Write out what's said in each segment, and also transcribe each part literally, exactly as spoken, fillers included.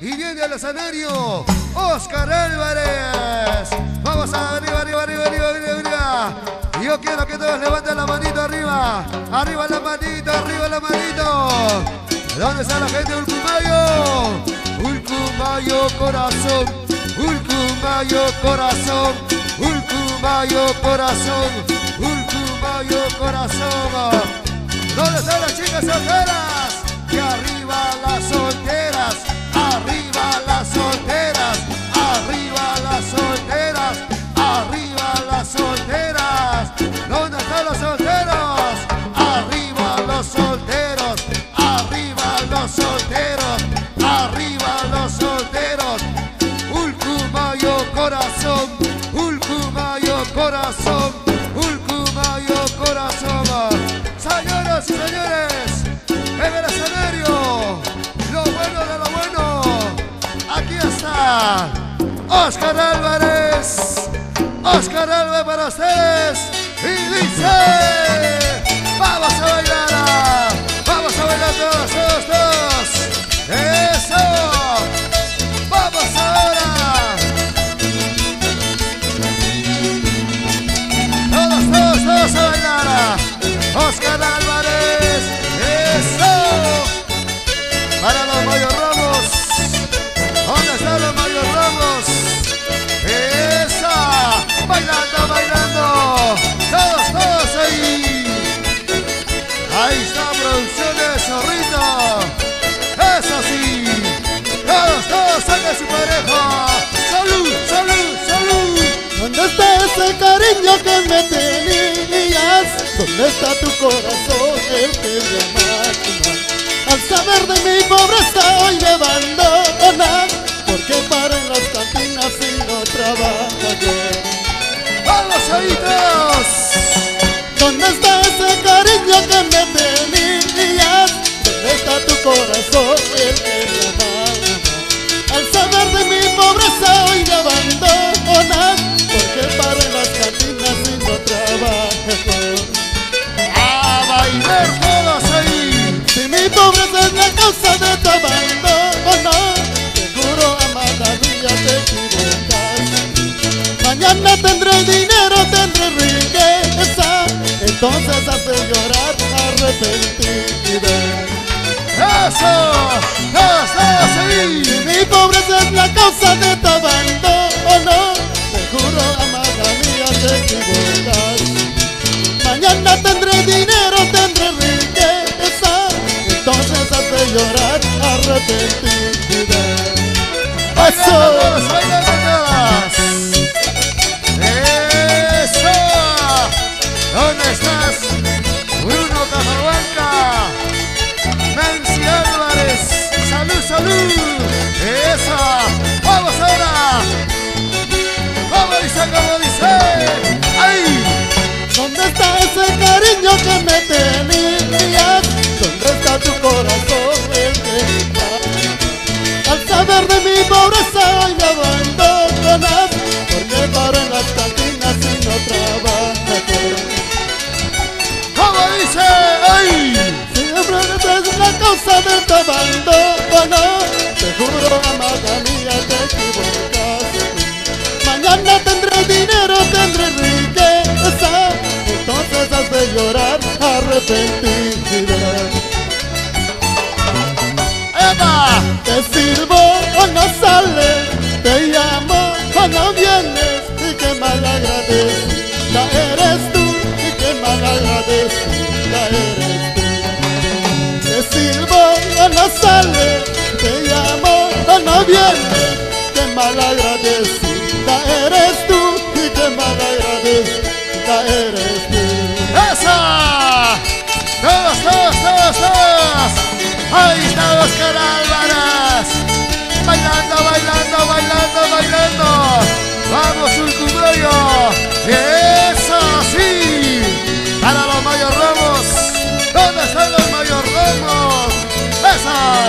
Y viene al escenario Oscar Álvarez. Vamos arriba, arriba, arriba, arriba, arriba, arriba. Y yo quiero que todos levanten la manito arriba. Arriba la manito, arriba la manito. ¿Dónde está la gente de Ulcumayo? Ulcumayo corazón, Ulcumayo corazón, Ulcumayo corazón, Ulcumayo corazón. ¿Dónde están las chicas solteras? Y arriba las solteras, arriba las solteras, arriba las solteras, arriba las solteras. ¿Dónde están los solteros? Arriba los solteros, arriba los solteros, arriba los solteros. Ulcumayo corazón, Ulcumayo corazón, Ulcumayo corazón. Señoras y señores, en el escenario, lo bueno de lo bueno, aquí está Oscar Álvarez, Oscar Álvarez para ustedes, y dice, vamos a bailar, vamos a bailar todos, todos, todos, eso, vamos ahora, todos, todos, todos a bailar, Oscar Álvarez, eso, para los mayordomos, ¿dónde están los mayordomos? Esa, bailando, bailando, todos, todos ahí, ahí está Producciones Zorrito, eso sí, todos, todos sacan su pareja, salud, salud, salud. ¿Dónde está ese cariño que me tenías? ¿Dónde está tu corazón, el que me amaba? Al saber de mi pobreza hoy me abandonas, porque paro en las cantinas y no trabajo yo. ¡Vamos ahí todos! ¿Dónde está ese cariño que me tenías? ¿Dónde está tu corazón, el que me amaba? Al saber de mi pobreza hoy me abandonas, porque paro en las cantinas y no trabajo. ¡A bailar todos ahí! Si mi pobreza es la causa de tu abandono, te juro, amada mía, te equivocas. Mañana tendré dinero, tendré riqueza, entonces hace llorar arrepentida. ¡Eso! ¡Todos, todos ahí! Si mi pobreza es la causa de tu abandono, te juro, amada mía, te equivocas. Mañana tendré dinero, tendré riqueza, entonces hace llorar arrepentida. ¡Bailando todos, bailando todas! ¡Eso! ¿Dónde estás? Bruno Cajahuanca, Nancy Álvarez, salud, salud. ¡Eso! ¡Vamos ahora! ¡Vamos, dice, como dice! ¡Ahí! ¿Dónde está ese cariño que me tenías? ¿Dónde está tu corazón, el que está? Al saber de mi pobreza hoy me abandonas, porque paro en las cantinas y no trabajo. ¿Cómo dice? ¡Ay! Siempre eres la causa de tu abandono, te juro, amada mía, te equivocas. Mañana tendré dinero, tendré riqueza, entonces has de llorar arrepentida. ¡Epa! Te sirvo o no sales, te llamo o no vienes, y qué mal agradecida eres tú, y qué mal agradecida eres tú. Te sirvo o no sales, te llamo o no vienes, qué mal agradecida eres tú, y qué mal agradecida eres tú. ¡Esa! ¡Todos, todos, todos, todos! ¡Ahí está Oscar Álvarez! ¡Bailando, bailando, bailando, bailando! ¡Vamos, Ulcumayo! ¡Eso sí! ¡Para los mayordomos! ¿Dónde están los mayordomos? ¡Esa!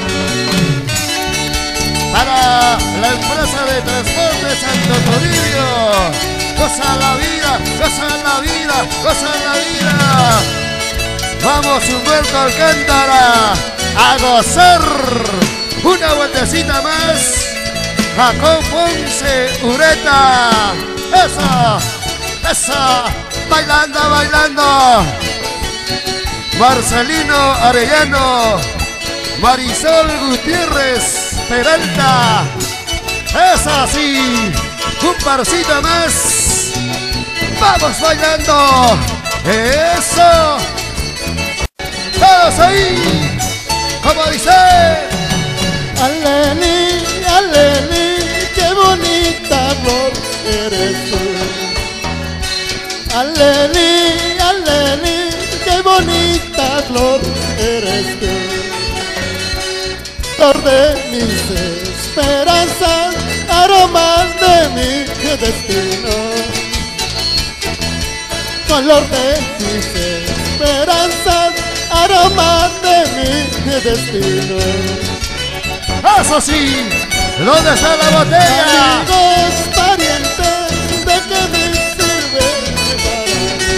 Para la empresa de transporte Santo Toribio. ¡Goza la vida! ¡Goza la vida! ¡Goza la vida! ¡Vamos, Humberto Alcántara! ¡A gozar! Una vueltecita más. Jacob Ponce Ureta. Eso, eso. Bailando, bailando. Marcelino Arellano. Marisol Gutiérrez Peralta. Eso sí. Un parcito más. Vamos bailando. Eso. Todos ahí. Como dice. Aleni, aleni, qué bonita flor eres tú. Aleni, aleni, qué bonita flor eres tú. Flor de mis esperanzas, aroma de mi destino. Color de mis esperanzas, aroma de mi destino. Eso sí, ¿dónde está la botella? Amigos, parientes, ¿de qué me sirve para mí?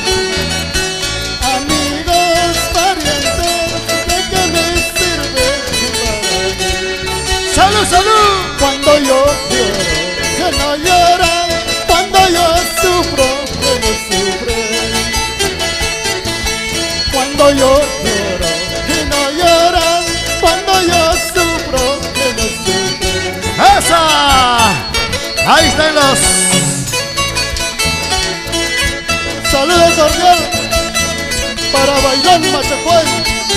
Amigos, parientes, ¿de qué me sirve para mí? ¡Salud, salud! Cuando yo lloro, que no lloran. Cuando yo sufro, que no sufren. Cuando yo lloro, que no lloran. Cuando yo sufro, que no sufren. ¡Esa! Ahí están los... Saludos cordial para Bailón Machacuay.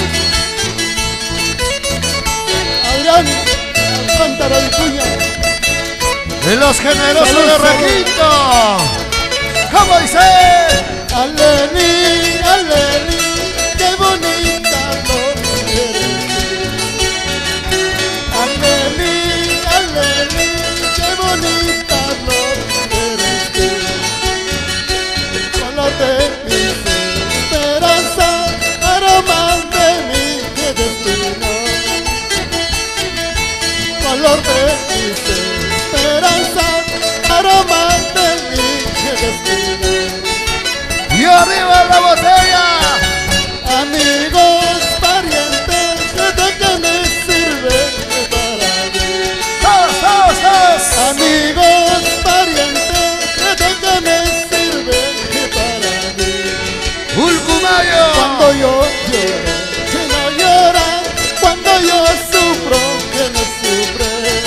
Adrián Alcántara Vicuña. de los generosos Salud, de salud. Requinto. ¿Cómo dice? Aleni, aleni, qué bonita flor eres tú. Aleni, aleni, qué bonita flor eres tú. Color de mis esperanzas, aroma de mi destino. Color de mis esperanzas, aroma de mi destino. Y arriba la botella. Amigos, parientes, ¿de qué me sirve para mí? Todos, todos, todos. Amigos, parientes, ¿de qué me sirve para mí? Ulcumayo. Cuando yo lloro, que no lloran. Cuando yo sufro, que no sufren.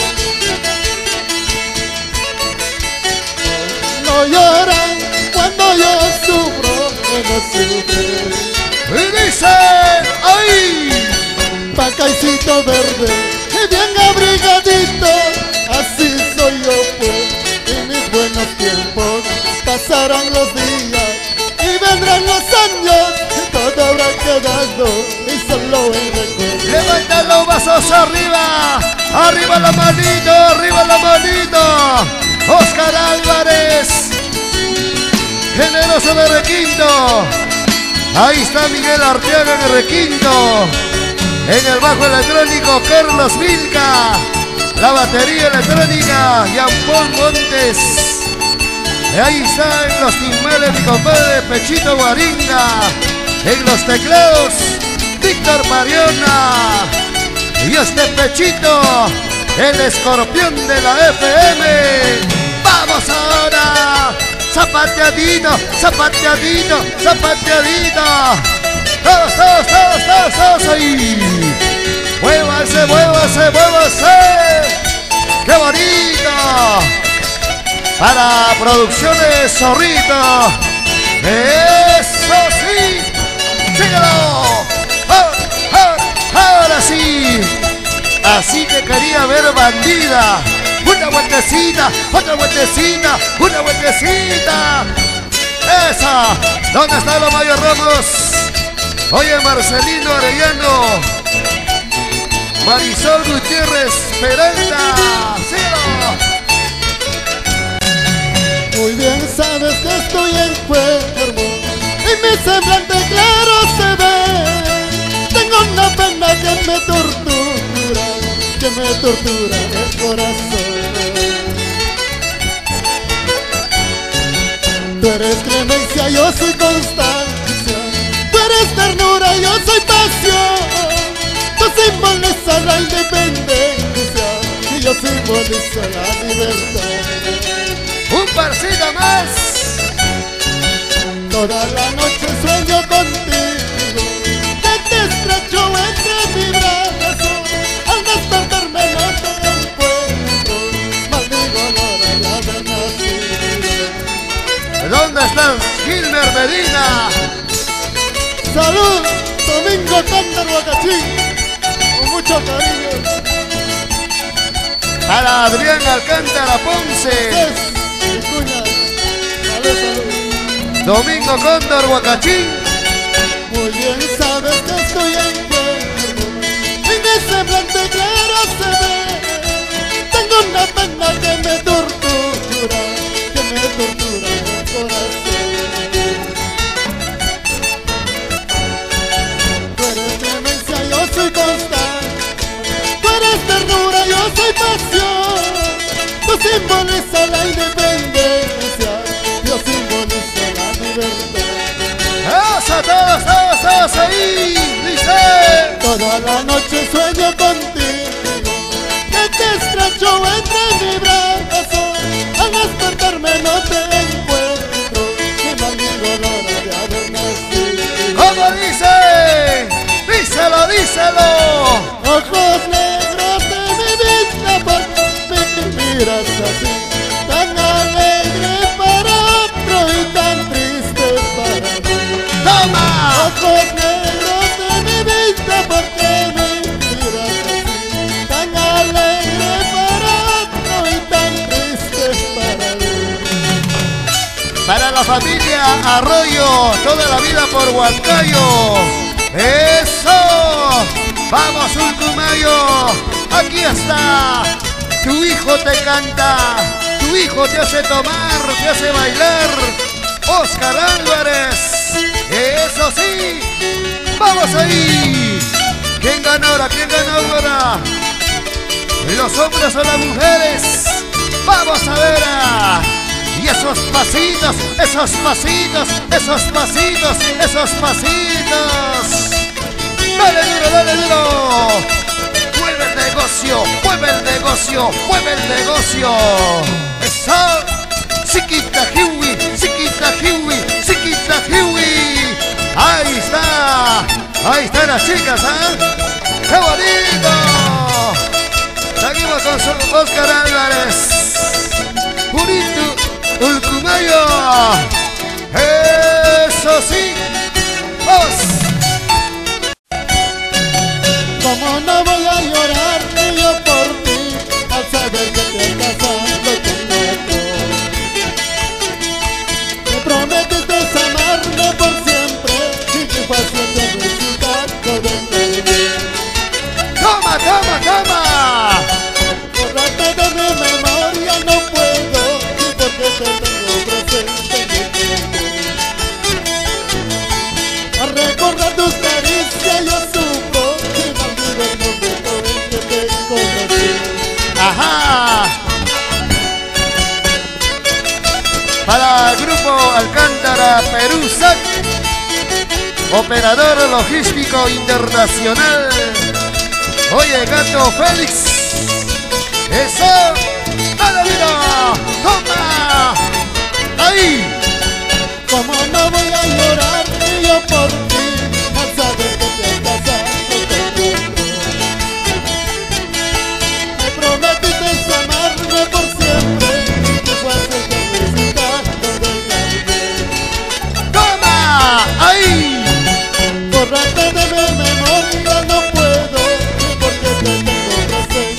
No lloran. Cuando yo sufro, que no sufren. Y dice, ¡ay! Pacaicito verde, y bien abrigadito, así soy yo pues, en mis buenos tiempos. Pasarán los días y vendrán los años, y todo habrá quedado y solo el recuerdo. Levanta los vasos arriba. Arriba la manito, arriba la manito. Oscar Álvarez, generoso de Requinto. Ahí está Miguel Arteaga en el Requinto. En el bajo electrónico Carlos Milka. La batería electrónica Jean-Paul Montes. Y ahí está en los timbales mi compadre Pechito Guaringa. En los teclados Víctor Mariona. Y este Pechito, el escorpión de la F M. ¡Vamos ahora! Zapateadito, zapateadito, zapateadito. Todos, todos, todos, todos, todos ahí. Muévanse, muévanse, muévanse. ¡Qué bonito! Para Producciones Zorrito. ¡Eso sí! ¡Síguelo! ¡Ah, ah! ¡Ahora sí! Así te quería ver, bandida. Una vueltecita, otra vueltecita, una vueltecita. ¡Esa! ¿Dónde están los Mayo Ramos? Oye, Marcelino Arellano. Marisol Gutiérrez Peralta. ¡Síguelo! Muy bien sabes que estoy enfermo y mi semblante claro se ve. Tengo una pena que me tortura, que me tortura el corazón. Tú eres clemencia, yo soy constancia. Tú eres ternura, yo soy pasión. Tú simboliza la independencia y yo simbolizo la libertad. Un parcito más. Toda la noche sueño contigo, que te estrecho entre mi brazo. Al despertarme no te encuentro, maldigo la hora de haber nacido. ¿Dónde estás, Gilmer Medina? Salud, Domingo Cántaro Huacachín, con mucho cariño. Para Adrián Alcántara Ponce. Es, mi cuña, salud, salud. Domingo Cóndor Huacachín. Muy bien sabes que estoy enfermo, en mi semblante claro se ve. Tengo una pena que me tortura, que me tortura el corazón. Tú eres clemencia, yo soy constante. Tú eres ternura, yo soy pasión. Tú simbolizas la independencia, yo simbolizo la libertad. ¡Eso, todos, todos, todos ahí! ¡Dice! Toda la noche sueño contigo, que te estrecho entre mi brazo. Al despertarme no te encuentro, y maldigo la hora de haber nacido. ¿Cómo dice? ¡Díselo, díselo! Ojos negros de mi vida, ¿por qué me miras así? Tan alegre para otro y tan triste para mí. ¡Toma! Ojos negros de mi vida, ¿por qué me miras así? Tan alegre para otro y tan triste para mí. Para la familia Arroyo, toda la vida por Huancayo. ¡Eso! ¡Vamos, Ulcumayo! ¡Aquí está! Tu hijo te canta, tu hijo te hace tomar, te hace bailar. Oscar Álvarez. ¡Eso sí! ¡Vamos ahí! ¿Quién gana ahora? ¿Quién gana ahora? ¿Los hombres o las mujeres? ¡Vamos a ver! ah. Y esos pasitos, esos pasitos, esos pasitos, esos pasitos. ¡Dale duro, dale duro! ¡Mueve el negocio, mueve el negocio, mueve el negocio! ¡Eso! ¡Siquita Hiwi, Siquita Hiwi, Siquita Hiwi! ¡Ahí está! ¡Ahí están las chicas, ¿ah! ¿eh? ¡Qué bonito! Seguimos con su Oscar Álvarez. Purito Ulcumayo. ¡Eso sí! ¡Vamos! Como no voy a llorar ni yo por ti, al saber que te estás casando con otro. Me prometiste amarme por siempre y que fácil de resultado de ti. ¡Toma, toma, toma! Borrarte de mi memoria no puedo, y porque te tengo presente en mi mente. A recordar tus caricias yo sufro, y no olvido el momento en que te conocí. ¡Ajá! Para el grupo Alcántara Perú S A C, operador logístico internacional. Oye, Gato Félix. ¡Eso! ¡Dale, mira! ¡Toma! ¡Ahí! Como no voy a llorar ni yo por ti, al saber que te has casado con otro. Me prometiste amarme por siempre, y que fácil de resultado de ¡Toma! ¡Ahí! borrarte de mi memoria no puedo, porque te tengo presente.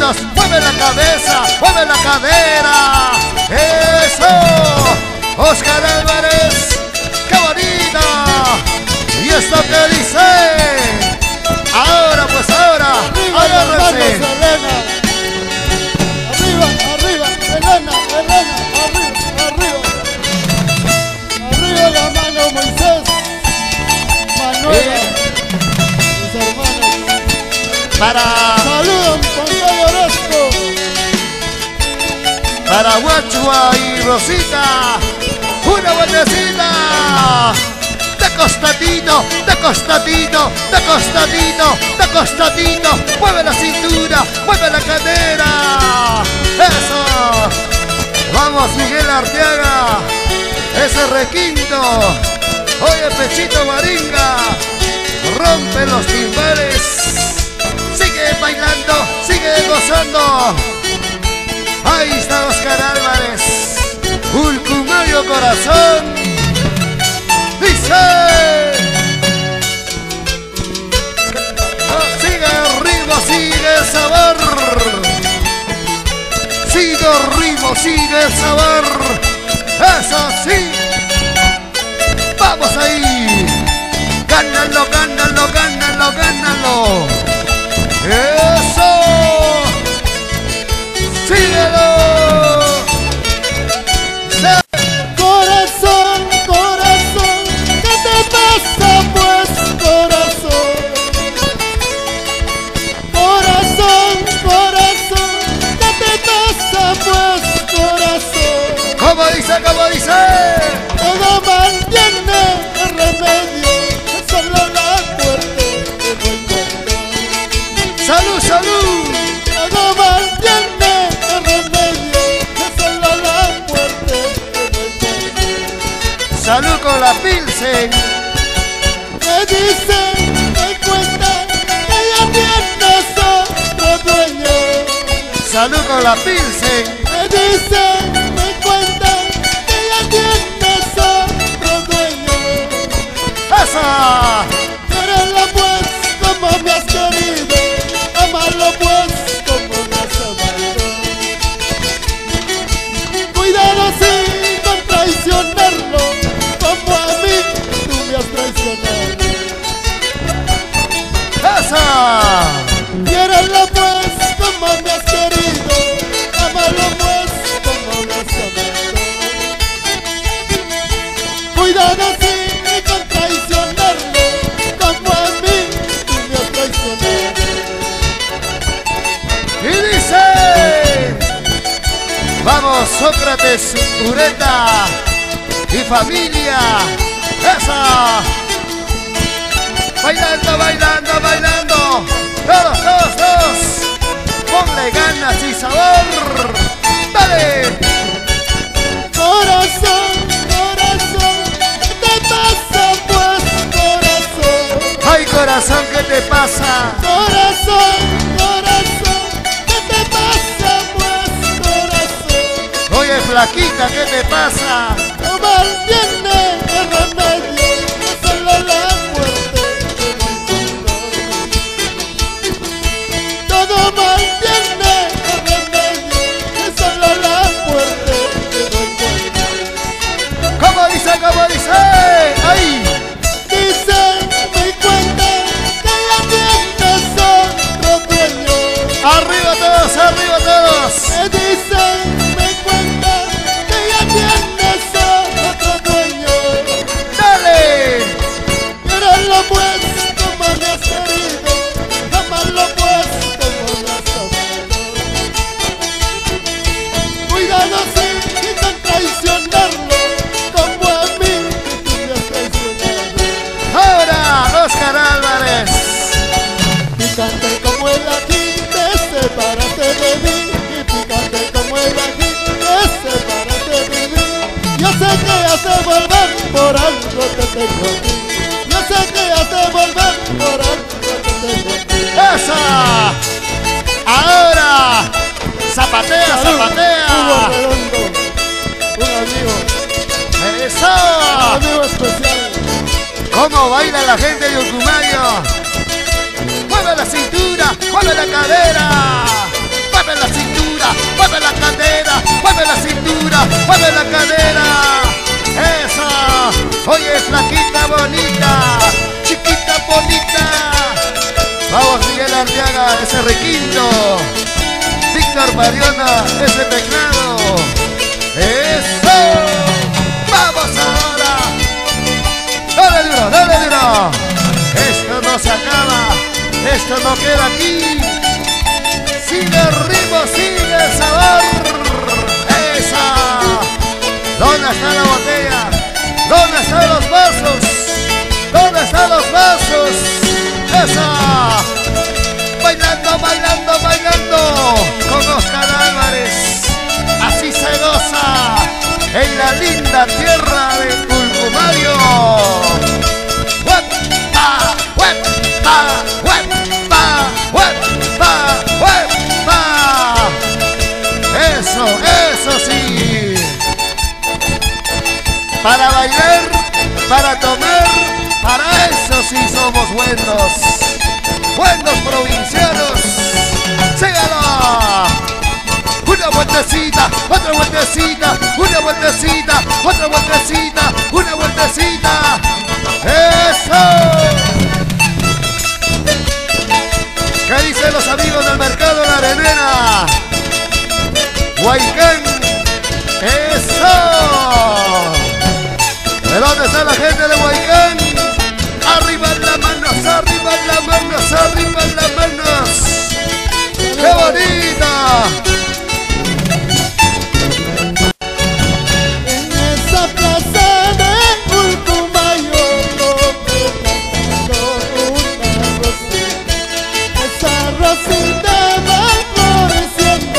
todos, mueve la cabeza, mueve la cadera. Eso, Oscar Álvarez, qué bonito. Y esto que dice, ahora pues ahora, agárrense. Arriba, arriba, Elena, Elena, arriba, arriba. Arriba la mano Moisés, Manuela, mis hermanos. Para, saludos con Cayo Orozco. para Guachua y Rosita, una vueltecita. De costadito, de costadito, de costadito, de costadito. Mueve la cintura, mueve la cadera. Eso. Vamos, Miguel Arteaga. Ese requinto. Oye, Pechito Maringa. Rompe los timbales. Sigue bailando, sigue gozando. Ahí está Oscar Álvarez. Ulcumayo corazón. Dice, sigue el ritmo, sigue el sabor, sigue el ritmo, sigue el sabor, eso sí, vamos ahí, gánalo, gánalo, gánalo, gánalo, eso, síguelo. Corazón, corazón, ¿qué te pasa pues, corazón? Corazón, corazón, ¿qué te pasa pues, corazón? ¿Cómo dice, cómo dice? Todo mal tiene remedio, solo la muerte te voy a encontrar. Salud, salud. Todo mal tiene remedio, solo la muerte te voy a encontrar. Salud con la Pilsen. Me dicen, me cuentan que ya tienes otro dueño. Salud con la Pilsen. Me dicen, me cuentan que ya tienes otro dueño. ¡Esa! Quererla pues como me has querido, amarlo pues como me has amado. Cuidado sí con traicionarlo, como a mí tú me has traicionado. ¡Esa! Quiererlo pues como me has querido, amarlo pues como me has amado. Cuidado sí con traicionarlo, como a mí tú me has traicionado. Y dice, vamos Sócrates, Ureta y familia. ¡Esa! Bailando, bailando, bailando. Todos, todos, todos. Ponle ganas y sabor. ¡Dale! Corazón, corazón, ¿qué te pasa pues, corazón? ¡Ay, corazón, qué te pasa! Corazón, corazón, ¿qué te pasa pues, corazón? Oye, flaquita, ¿qué te pasa? No mal tiene el remedio, que solo la muerte te va a encontrar. Todo mal tiene el remedio, que solo la muerte te va a encontrar. ¿Cómo dice, cómo dice? ¡Ay! Dicen, me cuentan que ya tienes otro dueño. ¡Arriba todos, arriba todos! Me dicen, me cuentan que ya tienes otro dueño. ¡Dale! Quererlo pues como me has querido, amarlo pues como me has amado. Cuidado sí y con traicionarlo, como a mí tú me has traicionado. Ahora, Oscar Álvarez. Picante como el ají, te separaste de mí. Y picante como el ají, te separaste de mí. Yo sé que has de volver, por algo te tengo aquí. Yo sé que has de volver, por algo te tengo aquí. ¡Esa! Ahora, zapatea, Salud, Hugo zapatea. Redondo, un amigo, un ¡Eso! amigo especial. ¿Cómo baila la gente de Ucumayo? Mueve la cintura, mueve la cadera. Pa, vida, mueve la cadera, mueve la cintura, mueve la cadera. Esa, oye, flaquita bonita, chiquita bonita. Vamos, Miguel Arteaga, ese requinto. Víctor Mariona, ese teclado. ¡Eso! ¡Vamos ahora! ¡Dale duro, dale duro! Esto no se acaba, esto no queda aquí. Sigue el ritmo, sigue el sabor. ¡Esa! ¿Dónde está la botella? ¿Dónde están los vasos? ¿Dónde están los vasos? ¡Esa! Bailando, bailando, bailando con Oscar Álvarez. Así se goza en la linda tierra de Ulcumayo. ¡Huepa! ¡Huepa! ¡Huepa! ¡Huepa! ¡Huepa! Eso, eso sí. Para bailar, para tomar, para eso sí somos buenos. Buenos provincianos. ¡Sígalo! Una vueltecita, otra vueltecita, una vueltecita, otra vueltecita, una vueltecita. ¡Eso! ¿Qué dicen los amigos del mercado La Arenera? Huaycán. ¡Eso! ¿De dónde está la gente de Huaycán? Arriba las manos, arriba las manos, arriba las manos. ¡Qué bonita! En esa plaza de Ulcumayo, una rosita, esa rosita va floreciendo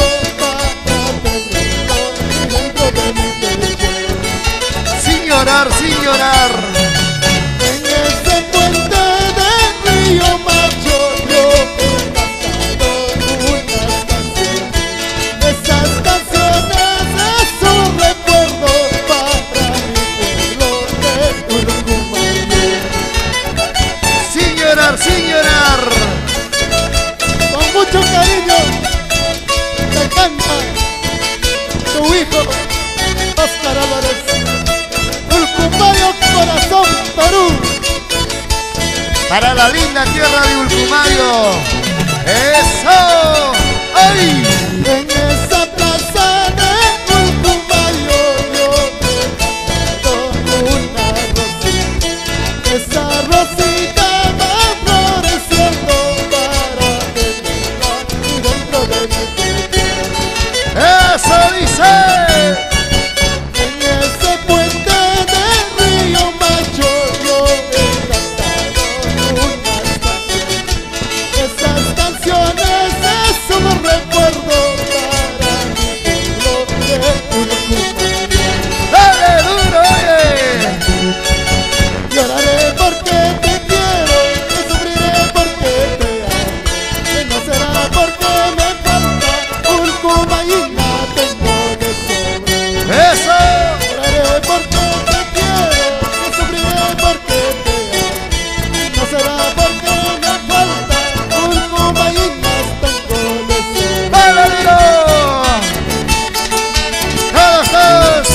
para dentro de mi pecho. Sin llorar, sin llorar. En ese puente de Río Macho yo he cantado unas canciones. Esas canciones es un recuerdo para mi pueblo de Ulcumayo. Sin llorar, sin llorar. Con mucho cariño te canta tu hijo Oscar Álvarez. Ulcumayo, corazón, Perú. Para la linda tierra de Ulcumayo. ¡Eso! ¡Ay! En esa plaza de Ulcumayo yo he cantado una rosita. Esa rosita va floreciendo para tenerla dentro de mi pecho. ¡Eso dice! En ese puente de Río Macho yo he cantado unas canciones. Esas canciones es un recuerdo para mi pueblo de Ulcumayo. ¡Dale duro, oye! Lloraré porque te quiero, y sufriré porque te amo, que no será porque me falta Ulcumayina tengo de sobra. ¡Eso! Lloraré porque te quiero, y sufriré porque te amo, no será porque me falta Ulcumayina tengo de sobra. ¡Dale duro! ¡Todos, todos!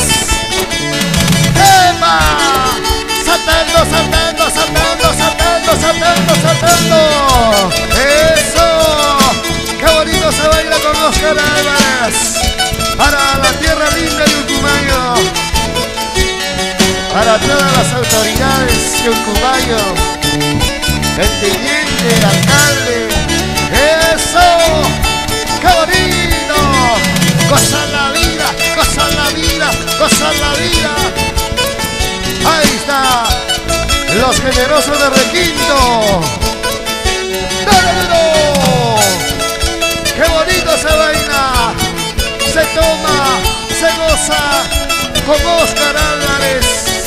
¡Epa! ¡Saltando, saltando, saltando, saltando, saltando, saltando! ¡Eso! ¡Qué bonito se baila con Oscar Álvarez! Para la tierra linda de Ulcumayo. Para todas las autoridades de Ulcumayo. El teniente, alcalde. ¡Eso! ¡Qué bonito! ¡Gozan la vida! ¡Gozan la vida! ¡Gozan la vida! ¡Ahí está! Los generosos de Requinto. ¡Dale duro! ¡Qué bonito se baila! Se toma, se goza con Oscar Álvarez.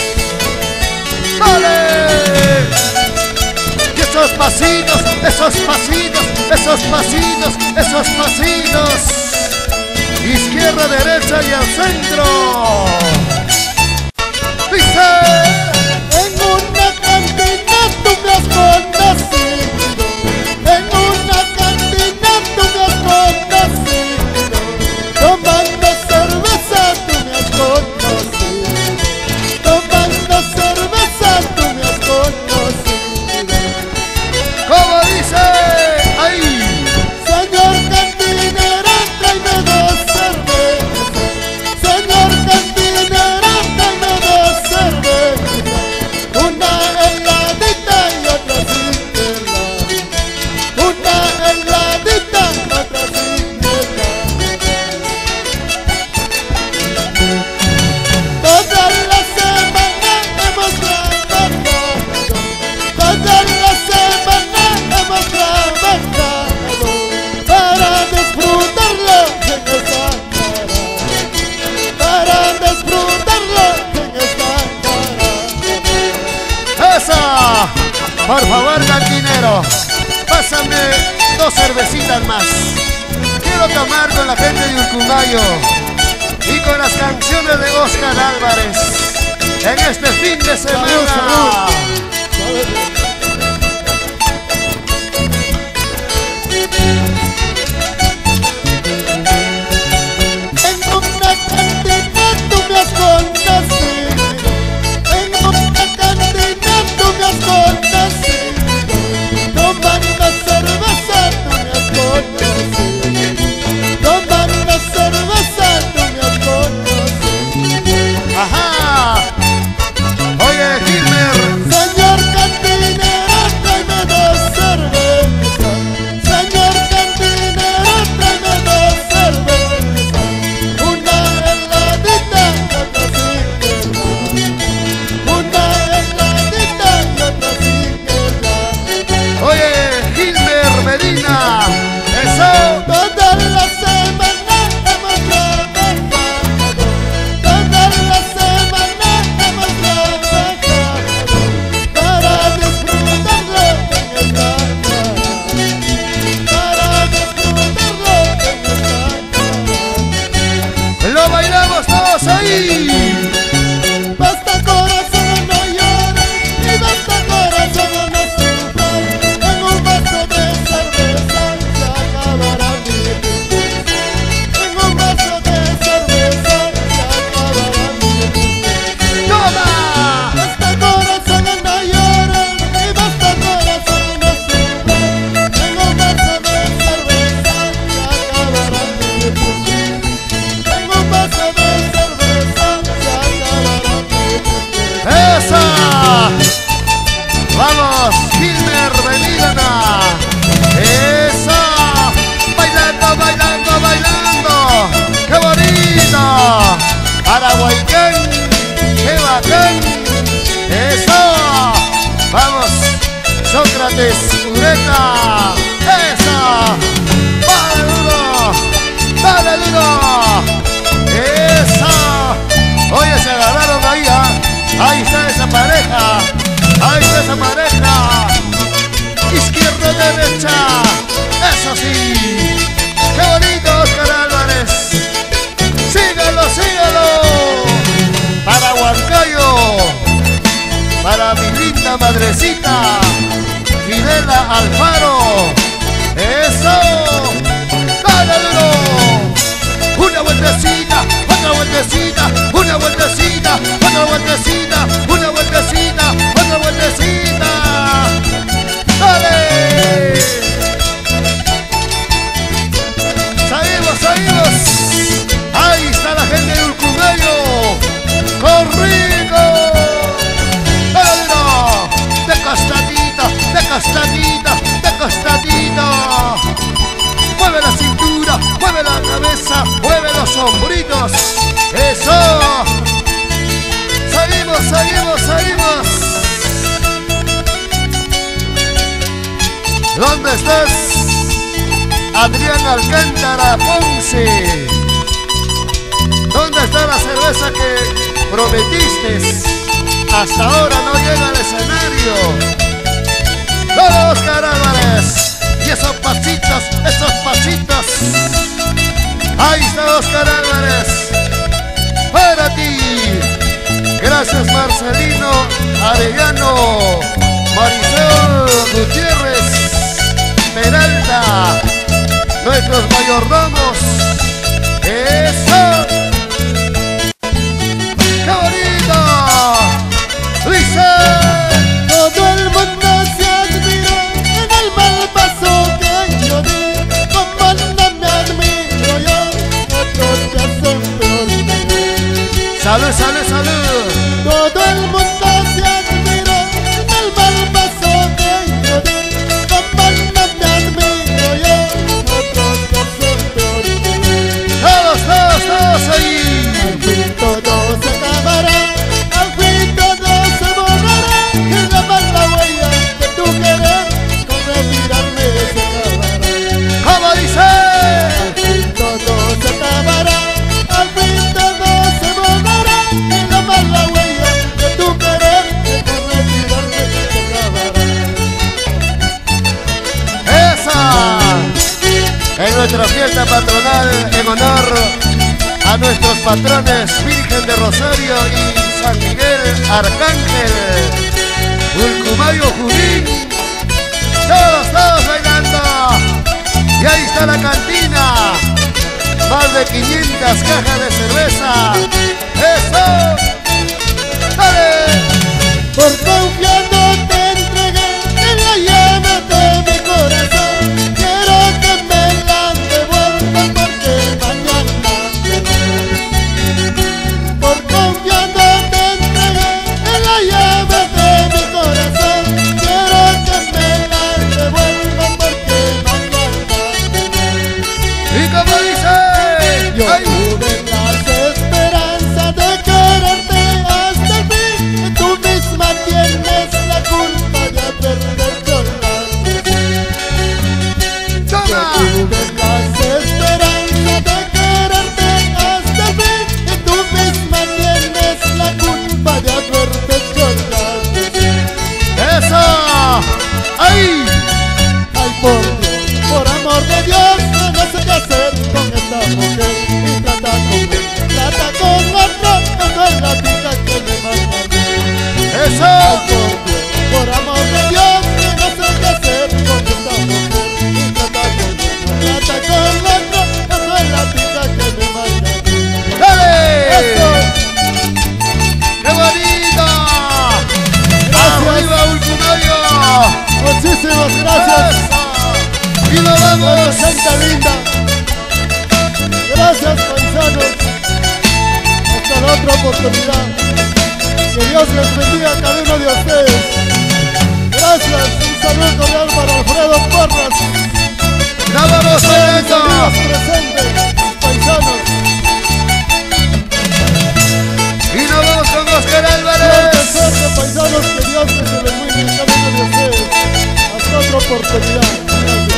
¡Dale! Y esos pasitos, esos pasitos, esos pasitos, esos pasitos. Izquierda, derecha y al centro. ¡Dice! En una cantina tú me has conocido, en una cantina tú me has conocido. Por favor, cantinero, pásame dos cervecitas más. Quiero tomar con la gente de Urcumayo y con las canciones de Oscar Álvarez en este fin de semana. Salud, salud. Sócrates, Ureta, esa, dale duro, dale duro, esa. Oye, se agarraron ahí, ¿eh? Ahí está esa pareja, ahí está esa pareja, izquierda, derecha, eso sí, qué bonito Oscar Álvarez, sígalo, sígalo, para Huancayo, para mi linda madrecita Fidela Alfaro, eso, dale duro, una vueltecita, otra vueltecita, una vueltecita, otra vueltecita, una vueltecita, otra vueltecita, dale, seguimos, seguimos, ahí está la gente de Urcumayo, Corrigo, dale duro, de costadita, de costadita, de costadita. Mueve la cintura, mueve la cabeza, mueve los hombritos. Eso. Seguimos, seguimos, seguimos. ¿Dónde estás? Adrián Alcántara Ponce. ¿Dónde está la cerveza que prometiste? Hasta ahora no llega al escenario. ¡Dale, Oscar Álvarez! Y esos pasitos, esos pasitos. Ahí está Oscar Álvarez. Para ti. Gracias Marcelino Arellano, Marisol Gutiérrez, Peralta, nuestros mayordomos. ¡Eso! ¡Qué bonito! ¡Luisa! Todo el mundo se admira en el mal paso que yo di. Como no me admiro yo, otros que hacen peor que yo. ¡Salud, salud, salud! Todo el mundo se admira en el mal paso que yo di. Como no me admiro yo, otros que hacen peor que yo. ¡Todos, todos, todos ahí! Al fin todo se acabará, al fin todo se borrará. Y la mala huella que tú quieres, con retirarme se acabará. ¿Cómo dice? Al fin todo se acabará, al fin todo se borrará. Y la mala huella que tú quieres, fiesta patronal en honor a nuestros patrones Virgen de Rosario y San Miguel Arcángel, Ulcumayo Junín, todos, todos bailando. Y ahí está la cantina, más de quinientas cajas de cerveza. ¡Eso! ¡Dale! Por confiando te entregué en la llama de mi corazón. Quiero que me la devuelvas porque mañana te voy. Por confiando te entregué en la llama de mi corazón. Quiero que me la devuelvas porque mañana te voy. ¿Y cómo dice? Yo ¡ay! tuve las esperanzas de quererte hasta el fin, y tú misma tienes la culpa de haberte violado. ¡Toma! Tuve las esperanzas de quererte hasta el fin, y tú misma tienes la culpa de haberte violado. ¡Eso! ¡Ay! Ay, por Dios, por amor de Dios, no sé qué hacer con esta mujer. Y trata con él, trata con otro, no es la vida que me manda. Ay, ¡Eso! por Dios, por amor de Dios, no sé qué hacer con esta mujer. Y trata con él, trata con otro, no es la vida que me manda. ¡Dale! Eso, ¡Qué bonito! Gracias. ¡Arriba, Ulcumayo! muchísimas gracias. ¡Y nos vamos! Gente linda. Gracias, paisanos. Hasta la otra oportunidad. Que Dios les bendiga a cada uno de ustedes. Gracias. Un saludo cordial para Alfredo Porras. ¡Nos vamos Todos mis bailando! amigos presentes, paisanos. ¡Y nos vamos con Oscar Suerte, Álvarez! suerte, paisanos. Que Dios les ilumine a cada uno de ustedes. Hasta otra oportunidad. Gracias.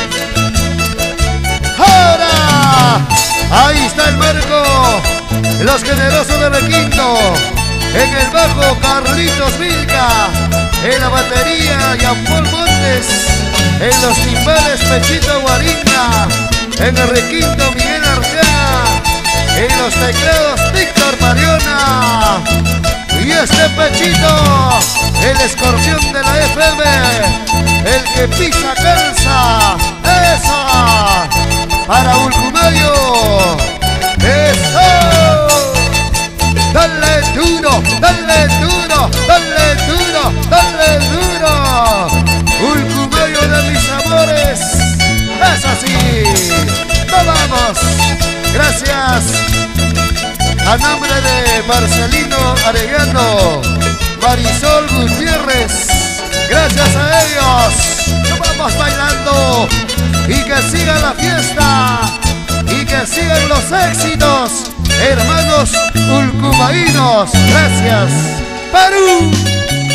¡Ahora! Ahí está el marco, los generosos de Requinto. En el bajo, Carlitos Vilca. En la batería, Jean-Paul Montes. En los timbales, Pechito Guaringa. En el requinto, Miguel Arteaga. En los teclados, Víctor Mariona. Y este Pechito, el escorpión de la F M, el que pisa calza. ¡Esa! Para Ulcumayo. ¡Eso! ¡Dale duro! ¡Dale duro! ¡Dale duro! ¡Dale duro! Ulcumayo de mis amores. ¡Es así! ¡Nos vamos! Gracias a nombre de Marcelino Arellano, Marisol Gutiérrez. Gracias a ellos. Nos vamos bailando. Y que siga la fiesta. Y que sigan los éxitos. Hermanos ulcumaínos. Gracias. Perú.